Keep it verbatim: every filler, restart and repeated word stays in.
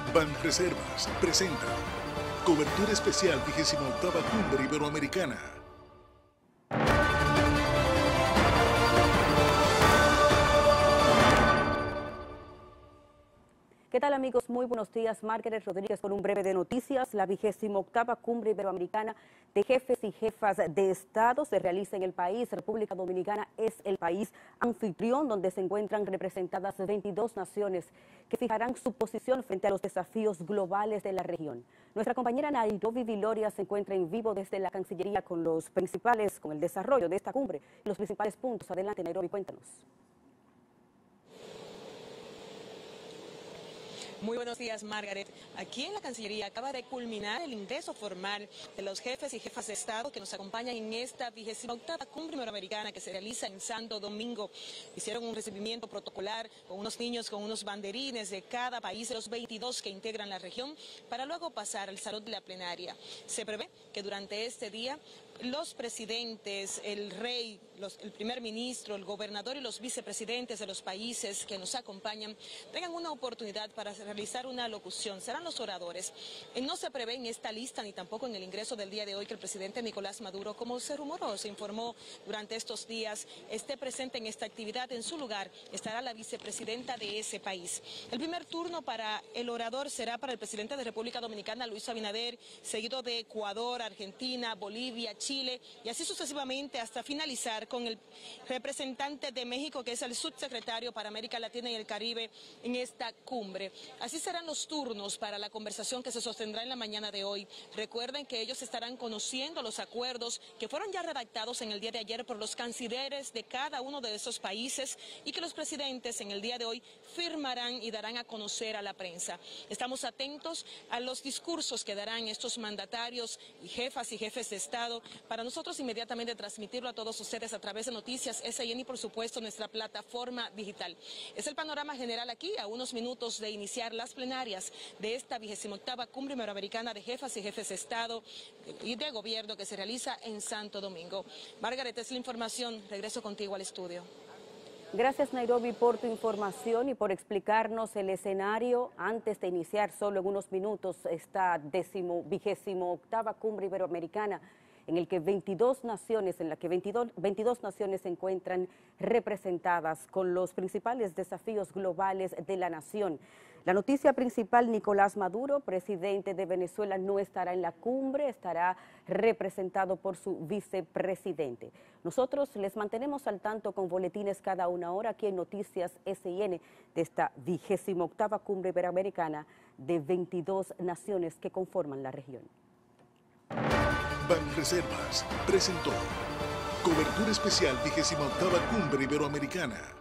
Banreservas presenta cobertura especial vigésima octava Cumbre Iberoamericana. ¿Qué tal, amigos? Muy buenos días. Margaret Rodríguez con un breve de noticias. La vigésima octava Cumbre Iberoamericana de Jefes y Jefas de Estado se realiza en el país. República Dominicana es el país anfitrión donde se encuentran representadas veintidós naciones que fijarán su posición frente a los desafíos globales de la región. Nuestra compañera Nairobi Viloria se encuentra en vivo desde la Cancillería con los principales, con el desarrollo de esta cumbre y los principales puntos. Adelante, Nairobi, cuéntanos. Muy buenos días, Margaret. Aquí en la Cancillería acaba de culminar el ingreso formal de los jefes y jefas de Estado que nos acompañan en esta vigésima octava Cumbre Iberoamericana que se realiza en Santo Domingo. Hicieron un recibimiento protocolar con unos niños con unos banderines de cada país de los veintidós que integran la región para luego pasar al salón de la plenaria. Se prevé que durante este día los presidentes, el rey, los, el primer ministro, el gobernador y los vicepresidentes de los países que nos acompañan tengan una oportunidad para realizar una locución. Serán los oradores. Eh, no se prevé en esta lista ni tampoco en el ingreso del día de hoy que el presidente Nicolás Maduro, como se rumoró, se informó durante estos días, esté presente en esta actividad. En su lugar estará la vicepresidenta de ese país. El primer turno para el orador será para el presidente de República Dominicana, Luis Abinader, seguido de Ecuador, Argentina, Bolivia, Chile y así sucesivamente hasta finalizar con el representante de México, que es el subsecretario para América Latina y el Caribe en esta cumbre. Así serán los turnos para la conversación que se sostendrá en la mañana de hoy. Recuerden que ellos estarán conociendo los acuerdos que fueron ya redactados en el día de ayer por los cancilleres de cada uno de esos países y que los presidentes en el día de hoy firmarán y darán a conocer a la prensa. Estamos atentos a los discursos que darán estos mandatarios y jefas y jefes de Estado para nosotros inmediatamente transmitirlo a todos ustedes a través de Noticias S I N y por supuesto nuestra plataforma digital. Es el panorama general aquí a unos minutos de iniciar las plenarias de esta vigésima octava Cumbre Iberoamericana de Jefas y Jefes de Estado y de Gobierno que se realiza en Santo Domingo. Margaret, es la información. Regreso contigo al estudio. Gracias, Nairobi, por tu información y por explicarnos el escenario. Antes de iniciar solo en unos minutos esta décimo, vigésimo octava Cumbre Iberoamericana, en el que veintidós naciones, en la que veintidós, veintidós naciones se encuentran representadas con los principales desafíos globales de la nación. La noticia principal: Nicolás Maduro, presidente de Venezuela, no estará en la cumbre, estará representado por su vicepresidente. Nosotros les mantenemos al tanto con boletines cada una hora aquí en Noticias S I N de esta vigésima octava Cumbre Iberoamericana de veintidós naciones que conforman la región. Banreservas presentó cobertura especial vigésima octava Cumbre Iberoamericana.